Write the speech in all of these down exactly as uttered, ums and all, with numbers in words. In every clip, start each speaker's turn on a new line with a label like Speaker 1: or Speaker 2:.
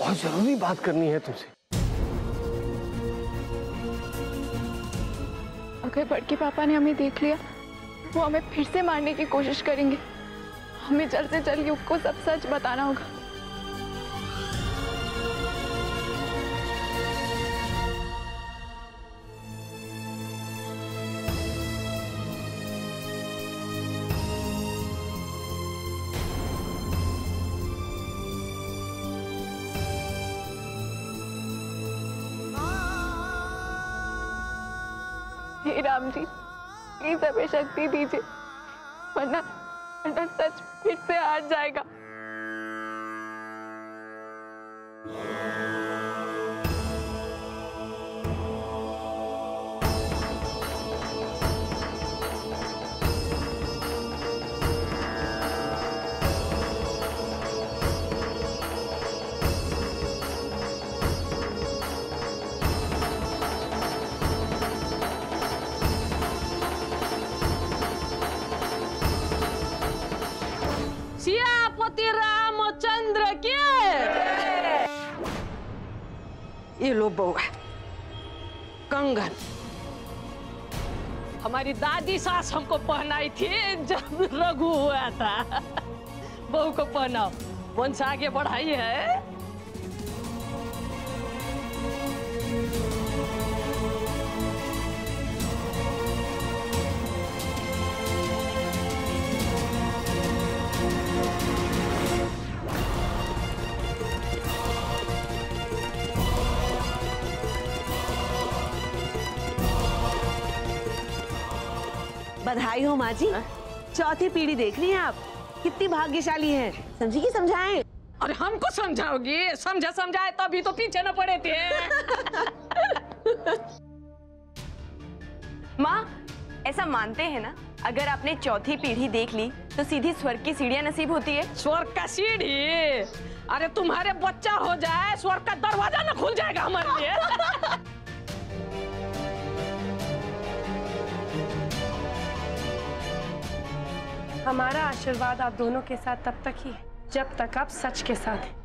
Speaker 1: बहुत जरूरी बात करनी है तुमसे।
Speaker 2: अगर बड़के पापा ने हमें देख लिया, वो हमें फिर से मारने की कोशिश करेंगे। हमें जल्द से जल्द युग को सब सच बताना होगा। हे राम जी, प्लीज हमें शक्ति दीजिए, वरना वरना सच फिर से हार जाएगा।
Speaker 3: सियापति रामचंद्र की। ये लो बउआ कंगन, हमारी दादी सास हमको पहनाई थी जब रघु हुआ था। बहू को पहनाओ, वंश आगे बढ़ाई है।
Speaker 4: बधाई हो माँ जी, चौथी पीढ़ी देख रही हैं आप, कितनी भाग्यशाली हैं। समझी कि समझाएं?
Speaker 3: अरे हमको समझाओगी? समझा समझाए तभी तो पीछे न पड़े थे।
Speaker 5: माँ, ऐसा मानते हैं ना, अगर आपने चौथी पीढ़ी देख ली तो सीधी स्वर्ग की सीढ़ियाँ नसीब होती है।
Speaker 3: स्वर्ग का सीढ़ी? अरे तुम्हारे बच्चा हो जाए, स्वर्ग का दरवाजा न खुल जाएगा हमारे लिए।
Speaker 6: हमारा आशीर्वाद आप दोनों के साथ तब तक ही है जब तक आप सच के साथ हैं।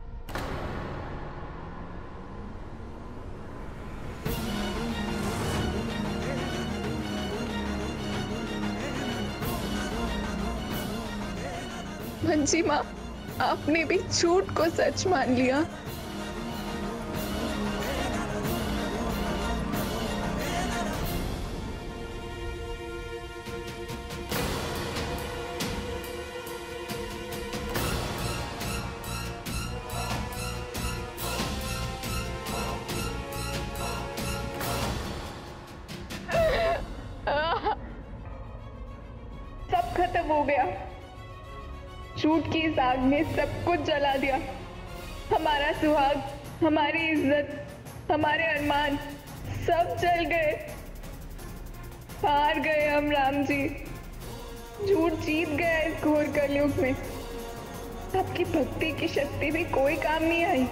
Speaker 2: मंजी माँ, आपने भी झूठ को सच मान लिया। सब खत्म हो गया, झूठ की इस आग ने सब कुछ जला दिया। हमारा सुहाग, हमारी इज्जत, हमारे अरमान सब जल गए। हार गए हम राम जी, झूठ जीत गया इस घोर कलयुग में। आपकी भक्ति की शक्ति भी कोई काम नहीं आई।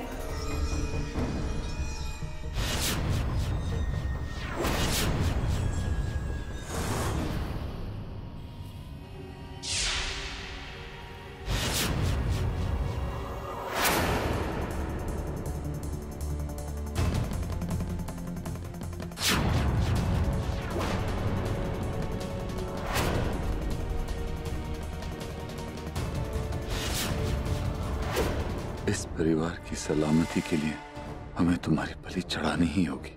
Speaker 7: इस परिवार की सलामती के लिए हमें तुम्हारी बलि चढ़ानी ही होगी।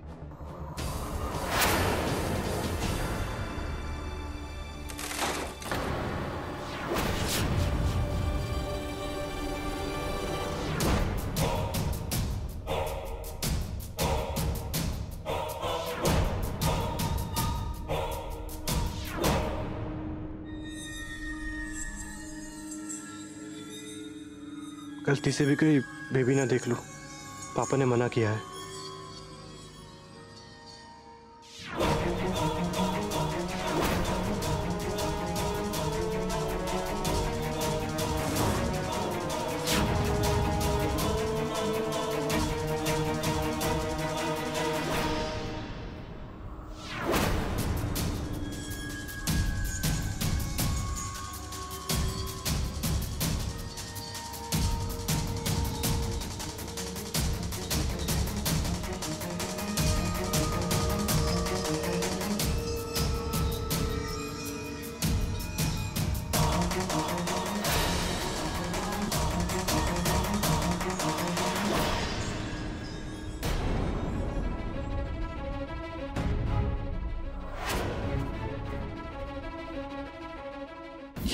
Speaker 1: गलती से भी कोई बेबी ना देख लो, पापा ने मना किया है।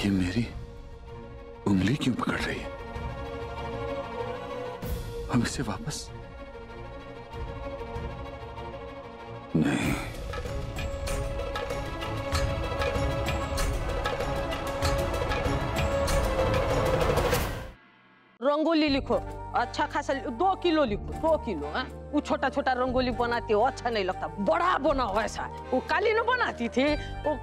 Speaker 7: ये मेरी उंगली क्यों पकड़ रही है? हम इसे वापस नहीं।
Speaker 3: रंगोली लिखो, अच्छा खासा दो किलो लिखो, दो किलो। हाँ, वो छोटा छोटा रंगोली बनाती हो, अच्छा नहीं लगता, बड़ा बनाओ ऐसा। वो काली न बनाती थी वो।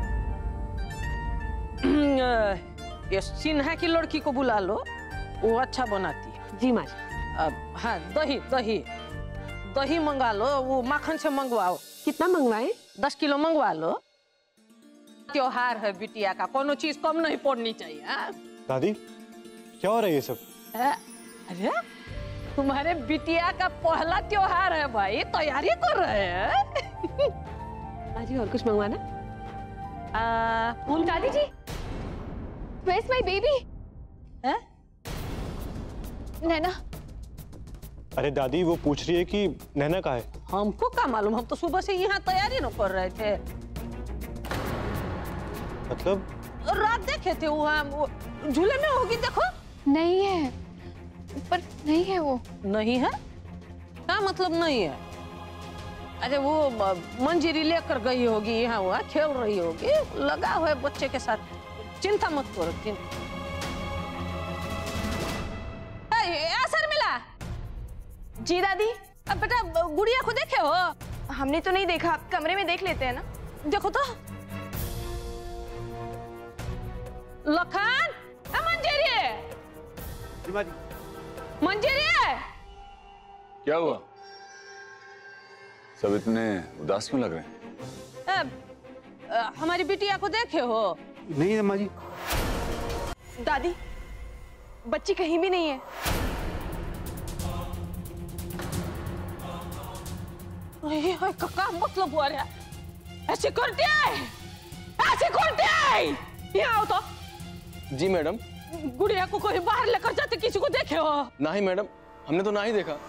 Speaker 3: ये सिन्हा की लड़की को बुला लो, वो अच्छा बनाती।
Speaker 4: जी माँ जी।
Speaker 3: अब हाँ, दही दही दही मंगा लो, वो माखन से मंगवाओ।
Speaker 4: कितना मंगवाए?
Speaker 3: दस किलो मंगवा लो। त्योहार है बिटिया का, कोनो चीज कम नहीं पड़नी चाहिए। हाँ?
Speaker 1: दादी क्या हो रहा है ये सब?
Speaker 3: अरे तुम्हारे बिटिया का पहला त्योहार है भाई, तैयारी कर रहे हैं।
Speaker 4: अजी और कुछ मंगवाना?
Speaker 2: आ, दादी जी, where's my baby?
Speaker 3: है?
Speaker 2: नैना।
Speaker 1: अरे दादी वो पूछ रही है कि नैना कहाँ है?
Speaker 3: हमको क्या मालूम, हम तो सुबह से यहाँ तैयारी न कर रहे थे।
Speaker 1: मतलब?
Speaker 3: रात देखे थे वहाँ, वो झूले में होगी, देखो।
Speaker 2: नहीं है, पर नहीं है वो।
Speaker 3: नहीं है? क्या मतलब नहीं है? अरे वो मंजीरी लेकर गई होगी यहाँ, वहाँ खेल रही होगी, लगा हुआ है बच्चे के साथ। चिंता मत करो, चिंता। असर मिला?
Speaker 5: जी दादी।
Speaker 3: अब बेटा गुड़िया को देखे हो?
Speaker 5: हमने तो नहीं देखा, आप कमरे में देख लेते हैं ना।
Speaker 3: देखो तो। लखन, मंजीरी मंजीरी
Speaker 7: क्या हुआ? सब इतने उदास क्यों लग रहे हैं?
Speaker 3: ए, आ, हमारी बिटिया को देखे हो?
Speaker 1: नहीं अम्मा जी।
Speaker 5: दादी, बच्ची कहीं भी नहीं है।
Speaker 3: का मतलब हुआ रे? ऐसी करती है, ऐसी करती है। यहाँ आओ तो।
Speaker 8: जी मैडम।
Speaker 3: गुड़िया को कोई बाहर लेकर जाते किसी को देखे हो?
Speaker 8: नहीं मैडम, हमने तो ना ही देखा।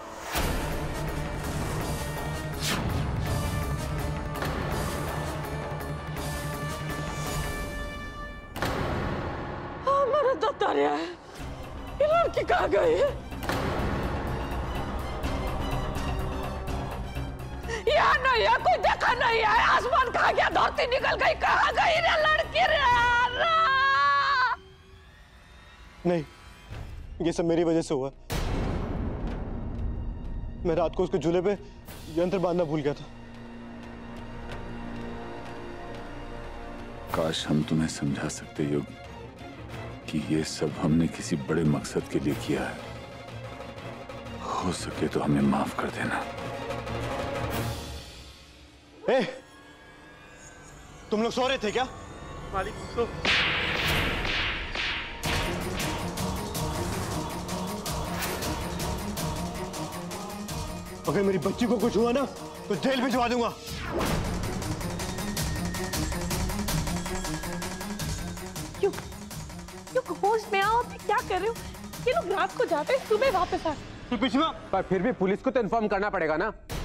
Speaker 3: हमारा दत्ता रे, ये लड़की कहाँ गई? यहाँ नहीं है, कोई देखा नहीं है। आसमान कहाँ गया, धरती निकल गई, कहाँ गई रे लड़की रे?
Speaker 1: नहीं, ये सब मेरी वजह से हुआ। मैं रात को उसके झूले पे यंत्र बांधना भूल गया था।
Speaker 7: काश हम तुम्हें समझा सकते योगी कि ये सब हमने किसी बड़े मकसद के लिए किया है। हो सके तो हमें माफ कर देना।
Speaker 1: ए, तुम लोग सो रहे थे क्या? मालिक तो अगर मेरी बच्ची को कुछ हुआ ना तो जेल भिजवा दूंगा।
Speaker 6: क्यों क्यों होश में आओ, क्या कर रहे हो? ये लोग रात को जाते हैं, सुबह वापस आते हैं।
Speaker 1: पिछवा
Speaker 9: पर फिर भी पुलिस को तो इन्फॉर्म करना पड़ेगा ना।